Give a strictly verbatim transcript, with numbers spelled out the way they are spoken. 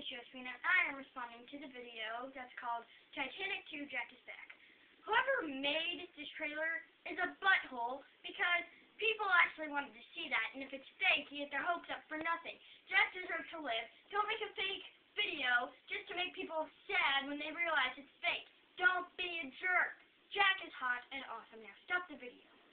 is Josephine, and I am responding to the video that's called Titanic two Jack is Back. Whoever made this trailer is a butthole because people actually wanted to see that, and if it's fake, you get their hopes up for nothing. Jack deserves to live. Don't make a fake video just to make people sad when they realize it's fake. Don't be a jerk. Jack is hot and awesome. Now stop the video.